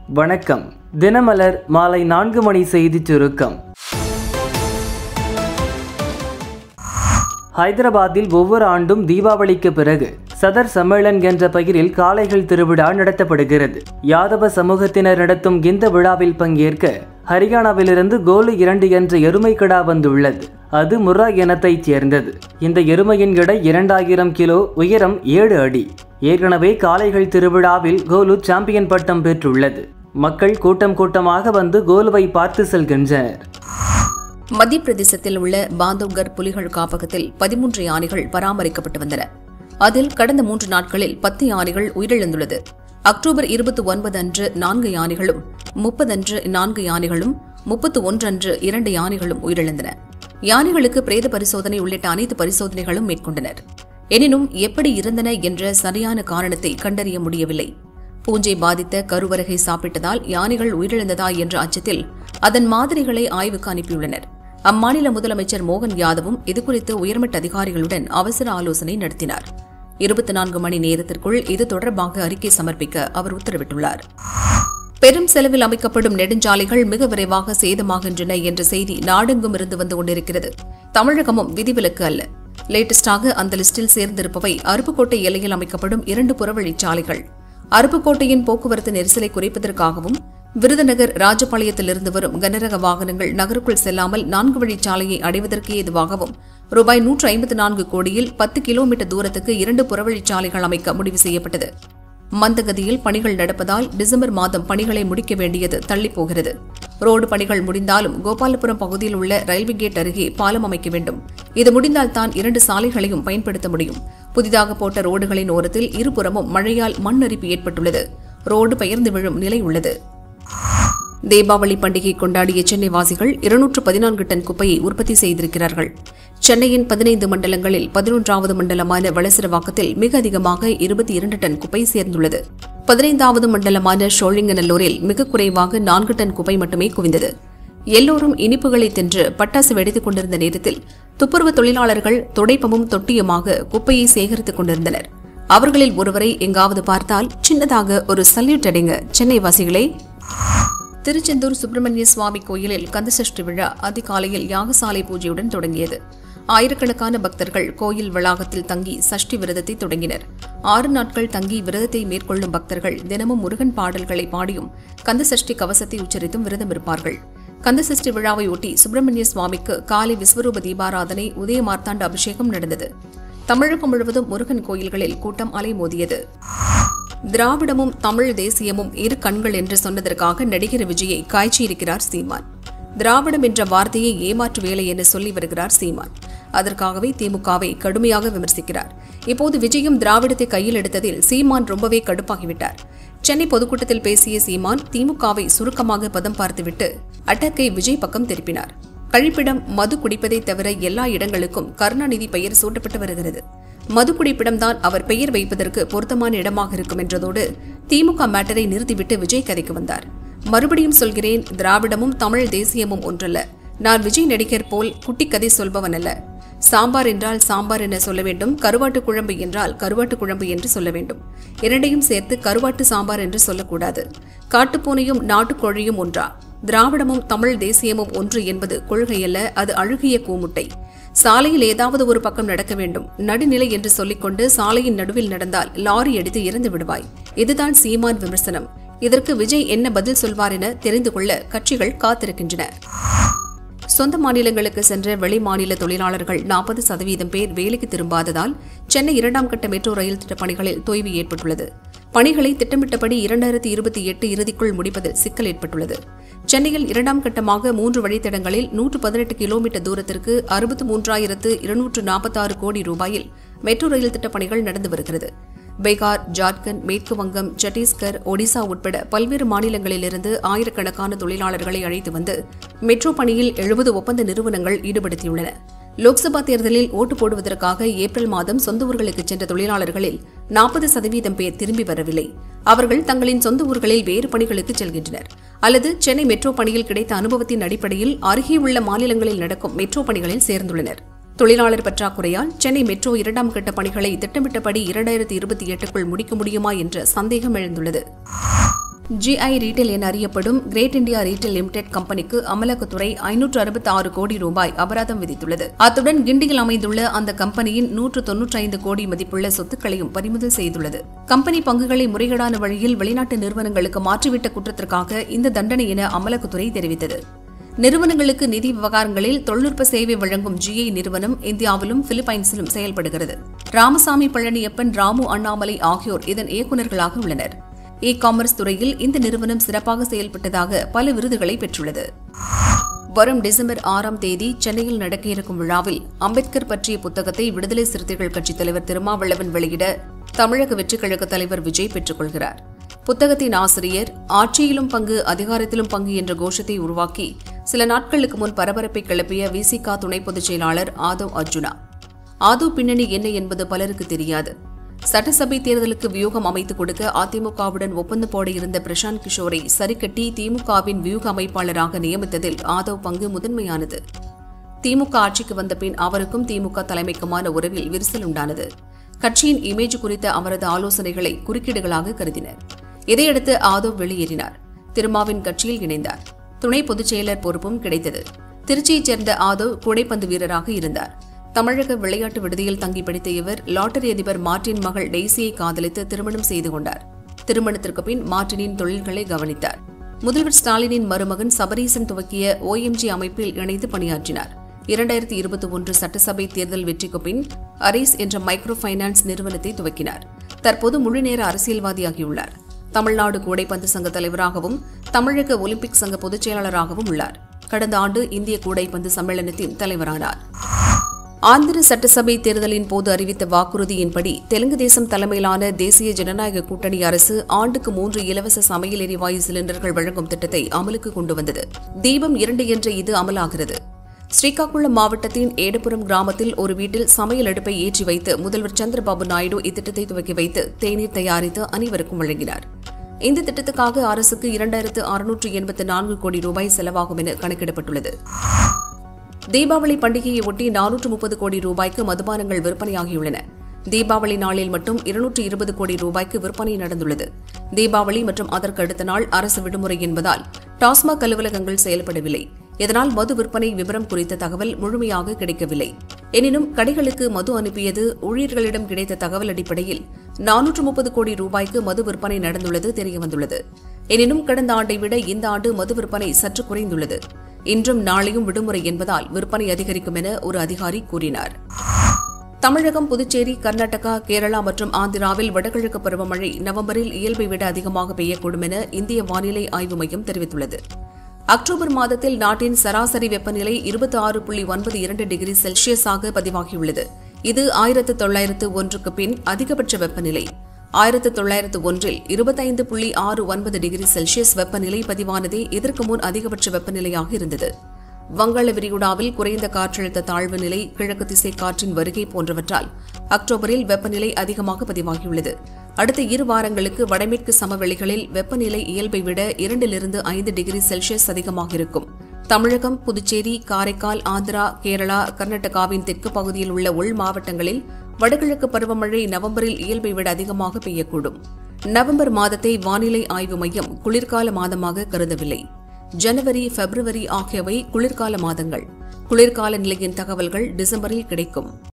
வணக்கம். தினமலர் மாலை 4 மணி செய்திச் சுருக்கம். ஹைதராபாத்தில் ஒவ்வொரு ஆண்டும் தீபாவளிக்கு பிறகு சதர் சம்மேளன் என்ற பெயரில் காளைகள் திருவிழா நடத்தப்படுகிறது. யாதவ சமூகத்தினர் நடத்தும் இந்த விழாவில் பங்கேற்க ஹரியானாவிலிருந்து கோலு 2 என்ற எருமை கிடா வந்துள்ளது. அது முர்ரா இனத்தைச் சேர்ந்தது. இந்த எருமையின் எடை 2000 கிலோ, உயரம் 7 அடி. ஏற்கனவே காளைகள் திருவிழாவில் கோலு சாம்பியன் பட்டம் பெற்றுள்ளது. மக்கள் கூட்டம் கூட்டமாக வந்து கோலுவை பார்த்து செல்கின்றனர். மத்திய பிரதேசத்தில் உள்ள பாந்தவ்கர் புலிகள் காப்பகத்தில் 13 யானைகள் பராமரிக்கப்பட்டு வந்தன. அதில் கடந்த 3 நாட்களில் 10 யானைகள் உயிரிழந்துள்ளது. அக்டோபர் 29 அன்று 4 யானைகளும், 30 அன்று 4 யானைகளும், 31 அன்று 2 யானைகளும் உயிரிழந்தன. யானைகளுக்கு பிரேத பரிசோதனை உள்ளிட்ட அனைத்து பரிசோதனைகளும் மேற்கொண்டனர். எனினும் எப்படி இறந்தன என்ற சரியான காரணத்தை கண்டறிய முடியவில்லை. பூஞ்சை பாதித்த கருவரகை சாப்பிட்டதால் யானைகள் உயிரிழந்ததா என்ற அச்சத்தில் அதன் மாதிரிகளை ஆய்வுக்கு அனுப்பியுள்ளனர். அம்மாநில முதலமைச்சர் மோகன் யாதவும் இதுகுறித்து உயர்மட்ட அதிகாரிகளுடன் அவசர ஆலோசனை நடத்தினார். 24 மணி நேரத்திற்குள் இது தொடர்பாக அறிக்கை சமர்ப்பிக்க அவர் உத்தரவிட்டுள்ளார். பெரும் செலவில் அமைக்கப்படும் நெடுஞ்சாலைகள் மிக விரைவாக சேதமாகின்றன என்ற செய்தி நாடெங்கும் இருந்து வந்து கொண்டிருக்கிறது. தமிழகமும் விதிவிலக்கு அல்ல. லேட்டஸ்டாக அந்த லிஸ்டில் சேர்ந்திருப்பவை அருப்புக்கோட்டை எல்லையில் அமைக்கப்படும் 2 புறவழிச்சாலைகள். அருப்புக்கோட்டையின் போக்குவரத்து நெரிசலை குறைப்பதற்காகவும் விருதுநகர் ராஜபாளையத்திலிருந்து வரும் கனரக வாகனங்கள் நகருக்குள் செல்லாமல் 4 வழிச்சாலையை அடைவதற்கு ஏதுவாகவும் ரூபாய் 154 கோடியில் 10 கிலோமீட்டர் தூரத்துக்கு 2 புறவழிச்சாலைகள் அமைக்க முடிவு செய்யப்பட்டது. மந்தகதியில் பணிகள் நடப்பதால் டிசம்பர் மாதம் பணிகளை முடிக்க வேண்டியது தள்ளிப்போகிறது. ரோடு பணிகள் முடிந்தாலும் கோபாலபுரம் பகுதியில் உள்ள ரயில்வே கேட் அருகே பாலம் அமைக்க வேண்டும். இது முடிந்தால்தான் 2 சாலைகளையும் பயன்படுத்த முடியும். புதிதாக போட்ட ரோடுகளின் ஓரத்தில் இருபுறமும் மழையால் மண் அரிப்பு ஏற்பட்டுள்ளது. ரோடு பெயர்ந்து விழும் நிலை உள்ளது. தீபாவளி பண்டிகை கொண்டாடிய சென்னை வாசிகள் 214 டன் குப்பையை உற்பத்தி செய்திருக்கிறார்கள். சென்னையின் 15 மண்டலங்களில் 11வது மண்டலமான வளசரவாக்கத்தில் மிக அதிகமாக 22 டன் குப்பை சேர்ந்துள்ளது. 15வது மண்டலமான ஷோழிங்கநல்லூரில் மிக குறைவாக 4 டன் குப்பை மட்டுமே குவிந்தது. எல்லோரும் இனிப்புகளை தின்று பட்டாசு வெடித்துக் கொண்டிருந்த நேரத்தில் துப்புரவு தொழிலாளர்கள் துடைப்பமும் தொட்டியுமாக குப்பையை சேகரித்துக் கொண்டிருந்தனர். அவர்களில் ஒருவரை எங்காவது பார்த்தால் சின்னதாக ஒரு சல்யூட் அடிங்க சென்னை வாசிகளே. திருச்செந்தூர் சுப்பிரமணிய சுவாமி கோயிலில் கந்தசஷ்டி விழா அதிகாலையில் யாகசாலை பூஜையுடன் தொடங்கியது. ஆயிரக்கணக்கான பக்தர்கள் கோயில் வளாகத்தில் தங்கி சஷ்டி விரதத்தை தொடங்கினர். 6 நாட்கள் தங்கி விரதத்தை மேற்கொள்ளும் பக்தர்கள் தினமும் முருகன் பாடல்களை பாடியும் கந்தசஷ்டி கவசத்தை உச்சரித்தும் விரதம் இருப்பார்கள். கந்தசஷ்டி விழாவை ஒட்டி சுப்பிரமணிய சுவாமிக்கு காலை விஸ்வரூப தீபாராதனை, உதய மார்த்தாண்ட அபிஷேகம் நடந்தது. தமிழகம் முழுவதும் முருகன் கோயில்களில் கூட்டம் அலைமோதியது. திராவிடமும் தமிழ் தேசியமும் இரு கண்கள் என்று சொன்னதற்காக நடிகர் விஜயை காய்ச்சியிருக்கிறார் சீமான். திராவிடம் என்ற வார்த்தையை ஏமாற்று வேலை என சொல்லி வருகிறார் சீமான். அதற்காகவே திமுகவை கடுமையாக விமர்சிக்கிறார். இப்போது விஜயும் திராவிடத்தை கையில் எடுத்ததில் சீமான் ரொம்பவே கடுப்பாகிவிட்டார். சென்னை பொதுக்கூட்டத்தில் பேசிய சீமான் திமுகவை சுருக்கமாக பதம் பார்த்துவிட்டு அட்டக்கை விஜய் பக்கம் திருப்பினார். கழிப்பிடம் மது குடிப்பதை தவிர எல்லா இடங்களுக்கும் கருணாநிதி பெயர் சூட்டப்பட்டு வருகிறது. மது குடிப்பிடம்தான் அவர் பெயர் வைப்பதற்கு பொருத்தமான இடமாக இருக்கும் என்றதோடு திமுக மேட்டரை நிறுத்திவிட்டு விஜய் கதைக்கு வந்தார். மறுபடியும் சொல்கிறேன், திராவிடமும் தமிழ் தேசியமும் ஒன்றல்ல. நான் விஜய் நடிகர் போல் குட்டி கதை சொல்பவன் அல்ல. சாம்பார் என்றால் சாம்பார் என சொல்ல வேண்டும், கருவாட்டு குழம்பு என்றால் கருவாட்டு குழம்பு என்று சொல்ல வேண்டும். இரண்டையும் சேர்த்து கருவாட்டு சாம்பார் என்று சொல்லக்கூடாது. காட்டுப்பூனையும் நாட்டுக்கோழியும் ஒன்றா? திராவிடமும் தமிழ் தேசியமும் ஒன்று என்பது கொள்கையல்ல, அது அழுகிய கூமுட்டை. சாலையில் ஏதாவது ஒரு பக்கம் நடக்க வேண்டும், நடுநிலை என்று சொல்லிக்கொண்டு சாலையின் நடுவில் நடந்தால் லாரி அடித்து இறந்து விடுவாய். இதுதான் சீமான் விமர்சனம். இதற்கு விஜய் என்ன பதில் சொல்வார் என தெரிந்து கொள்ள கட்சிகள் காத்திருக்கின்றன. சொந்த மாநிலங்களுக்கு சென்ற வெளி மாநில தொழிலாளர்கள் 40% பேர் வேலைக்கு திரும்பாததால் சென்னை 2ஆம் கட்ட மெட்ரோ ரயில் திட்ட பணிகளில் தொய்வு ஏற்பட்டுள்ளது. பணிகளை திட்டமிட்டபடி 2028 இறுதிக்குள் முடிப்பதில் சிக்கல் ஏற்பட்டுள்ளது. சென்னையில் 2ஆம் கட்டமாக 3 வழித்தடங்களில் 118 கிலோமீட்டர் தூரத்திற்கு 63,246 கோடி ரூபாயில் மெட்ரோ ரயில் திட்டப் பணிகள் நடந்து வருகிறது. பீகார், ஜார்க்கண்ட், மேற்கு வங்கம், சத்தீஸ்கர், ஒடிசா உட்பட பல்வேறு மாநிலங்களிலிருந்து ஆயிரக்கணக்கான தொழிலாளர்களை அழைத்து வந்து மெட்ரோ பணியில் 70 ஒப்பந்த நிறுவனங்கள் ஈடுபடுத்தியுள்ளன. லோக்சபா தேர்தலில் ஓட்டு போடுவதற்காக ஏப்ரல் மாதம் சொந்த ஊர்களுக்கு சென்ற தொழிலாளர்களில் 40% பேர் திரும்பி வரவில்லை. அவர்கள் தங்களின் சொந்த ஊர்களில் வேறு பணிகளுக்கு செல்கின்றனர் அல்லது சென்னை மெட்ரோ பணியில் கிடைத்த அனுபவத்தின் அடிப்படையில் அருகே உள்ள மாநிலங்களில் நடக்கும் மெட்ரோ பணிகளில் சேர்ந்துள்ளனர். தொழிலாளர் பற்றாக்குறையால் சென்னை மெட்ரோ 2ஆம் கட்ட பணிகளை திட்டமிட்டபடி 2028க்குள் முடிக்க முடியுமா என்ற சந்தேகம் எழுந்துள்ளது. GI ரீட்டெயில் என அறியப்படும் கிரேட் இந்தியா ரீட்டெயில் லிமிடெட் கம்பெனிக்கு அமலாக்கத்துறை 566 கோடி ரூபாய் அபராதம் விதித்துள்ளது. அத்துடன் கிண்டியில் அமைந்துள்ள அந்த கம்பெனியின் 195 கோடி மதிப்புள்ள சொத்துக்களையும் பறிமுதல் செய்துள்ளது. கம்பெனி பங்குகளை முறைகேடான வழியில் வெளிநாட்டு நிறுவனங்களுக்கு மாற்றிவிட்ட குற்றத்திற்காக இந்த தண்டனை என அமலாக்கத்துறை தெரிவித்தது. நிறுவனங்களுக்கு நிதி விவகாரங்களில் தொழில்நுட்ப சேவை வழங்கும் GI நிறுவனம் இந்தியாவிலும் பிலிப்பைன்ஸிலும் செயல்படுகிறது. ராமசாமி பழனியப்பன், ராமு அண்ணாமலை ஆகியோர் இதன் இயக்குநர்களாக உள்ளனர். இ-காமர்ஸ் துறையில் இந்த நிறுவனம் சிறப்பாக செயல்பட்டதாக பல விருதுகளை பெற்றுள்ளது. வரும் டிசம்பர் 6ஆம் தேதி சென்னையில் நடக்க இருக்கும் விழாவில் அம்பேத்கர் பற்றிய புத்தகத்தை விடுதலை சிறுத்தைகள் கட்சித் தலைவர் திருமாவளவன் வெளியிட தமிழக வெற்றிக் கழக தலைவர் விஜய் பெற்றுக் கொள்கிறார். புத்தகத்தின் ஆசிரியர் ஆட்சியிலும் பங்கு, அதிகாரத்திலும் பங்கு என்ற கோஷத்தை உருவாக்கி சில நாட்களுக்கு முன் பரபரப்பை கிளப்பிய விசிக துணை பொதுச் செயலாளர் ஆதவ் அர்ஜுனா. ஆதவ் பின்னணி என்ன என்பது பலருக்கு தெரியாது. சட்டசபை தேர்தலுக்கு வியூகம் அமைத்துக் கொடுக்க அதிமுகவுடன் ஒப்பந்தம் போட இருந்த பிரசாந்த் கிஷோரை சரிக்கட்டி திமுகவின் வியூக அமைப்பாளராக நியமித்ததில் ஆதவ் பங்கு முதன்மையானது. திமுக ஆட்சிக்கு வந்த பின் அவருக்கும் திமுக தலைமைக்குமான உறவில் விரிசல் உண்டானது. கட்சியின் இமேஜ் குறித்த அவரது ஆலோசனைகளை குறுக்கீடுகளாக கருதினர். இதையடுத்து ஆதவ் வெளியேறினார். திருமாவின் கட்சியில் இணைந்தார். துணை பொதுச் செயலர் பொறுப்பும் கிடைத்தது. திருச்சியைச் சேர்ந்த ஆதவ் கூடைப்பந்து வீரராக இருந்தார். தமிழக விளையாட்டு விடுதியில் தங்கி படித்த இவர் லாட்டரி அதிபர் மார்ட்டின் மகள் டெய்சியை காதலித்து திருமணம் செய்து கொண்டார். திருமணத்திற்கு பின் மார்ட்டினின் தொழில்களை கவனித்தார். முதல்வர் ஸ்டாலினின் மருமகன் சபரீசன் துவக்கிய OMG அமைப்பில் இணைந்து பணியாற்றினார். 2021 சட்டசபை தேர்தல் வெற்றிக்கு பின் அரீஸ் என்ற மைக்ரோ பைனான்ஸ் நிறுவனத்தை துவக்கினார். தற்போது முழுநேர அரசியல்வாதியாகியுள்ளார். தமிழ்நாடு கூடைப்பந்து சங்க தலைவராகவும் தமிழக ஒலிம்பிக் சங்க பொதுச் செயலாளராகவும் உள்ளார். கடந்த ஆண்டு இந்திய கூடைப்பந்து சம்மேளனத்தின் தலைவரானார். ஆந்திர சட்டசபை தேர்தலின் போது அறிவித்த வாக்குறுதியின்படி தெலுங்கு தேசம் தலைமையிலான தேசிய ஜனநாயக கூட்டணி அரசு ஆண்டுக்கு 3 இலவச சமையல் எரிவாயு சிலிண்டர்கள் வழங்கும் திட்டத்தை அமலுக்கு கொண்டு வந்தது. தீபம் 2 என்ற இது அமலாகிறது. ஸ்ரீகாக்குளம் மாவட்டத்தின் ஏடப்புரம் கிராமத்தில் ஒரு வீட்டில் சமையல் அடுப்பை ஏற்றி வைத்து முதல்வர் சந்திரபாபு நாயுடு இத்திட்டத்தை துவக்கி வைத்து தேநீர் தயாரித்து அனைவருக்கும் வழங்கினார். இந்த திட்டத்துக்காக அரசுக்கு 2684 கோடி ரூபாய் செலவாகும் என கணக்கிடப்பட்டுள்ளது. தீபாவளி பண்டிகையை ஒட்டி 430 கோடி ரூபாய்க்கு மதுபானங்கள் விற்பனையாகியுள்ளன. தீபாவளி நாளில் மட்டும் 220 கோடி ரூபாய்க்கு விற்பனை நடந்துள்ளது. தீபாவளி மற்றும் அதற்கு அடுத்த நாள் அரசு விடுமுறை என்பதால் டாஸ்மாக் அலுவலகங்கள் செயல்படவில்லை. இதனால் மது விற்பனை விவரம் குறித்த தகவல் முழுமையாக கிடைக்கவில்லை. எனினும் கடைகளுக்கு மது அனுப்பியது ஊழியர்களிடம் கிடைத்த தகவல் அடிப்படையில் 430 கோடி ரூபாய்க்கு மது விற்பனை நடந்துள்ளது தெரியவந்துள்ளது. எனினும் கடந்த ஆண்டை விட இந்த ஆண்டு மது விற்பனை சற்று குறைந்துள்ளது. இன்றும் நாளையும் விடுமுறை என்பதால் விற்பனை அதிகரிக்கும் என ஒரு அதிகாரி கூறினார். தமிழகம், புதுச்சேரி, கர்நாடகா, கேரளா மற்றும் ஆந்திராவில் வடகிழக்கு பருவமழை நவம்பரில் இயல்பை விட அதிகமாக பெய்யக்கூடும் என இந்திய வானிலை ஆய்வு மையம் தெரிவித்துள்ளது. அக்டோபர் மாதத்தில் நாட்டின் சராசரி வெப்பநிலை 26.92 டிகிரி செல்சியஸாக பதிவாகியுள்ளது. இது 1901க்கு பின் அதிகபட்ச வெப்பநிலை. 1901இல் 25.69 டிகிரி செல்சியஸ் வெப்பநிலை பதிவானதே இதற்கு முன் அதிகபட்ச வெப்பநிலையாக இருந்தது. வங்காள விரிகுடாவில் குறைந்த காற்றழுத்த தாழ்வு நிலை, கிழக்கு திசை காற்றின் வருகை போன்றவற்றால் அக்டோபரில் வெப்பநிலை அதிகமாக பதிவாகியுள்ளது. அடுத்த 2 வாரங்களுக்கு வடமேற்கு சமவெளிகளில் வெப்பநிலை இயல்பை விட 2-5 டிகிரி செல்சியஸ் அதிகமாக இருக்கும். தமிழகம், புதுச்சேரி, காரைக்கால், ஆந்திரா, கேரளா, கர்நாடகாவின் தெற்கு பகுதியில் உள்ள உள் மாவட்டங்களில் வடகிழக்கு பருவமழை நவம்பரில் இயல்பை விட அதிகமாக பெய்யக்கூடும். நவம்பர் மாதத்தை வானிலை ஆய்வு மையம் குளிர்கால மாதமாக கருதவில்லை. ஜனவரி, பிப்ரவரி ஆகியவை குளிர்கால மாதங்கள். குளிர்கால நிலையின் தகவல்கள் டிசம்பரில் கிடைக்கும்.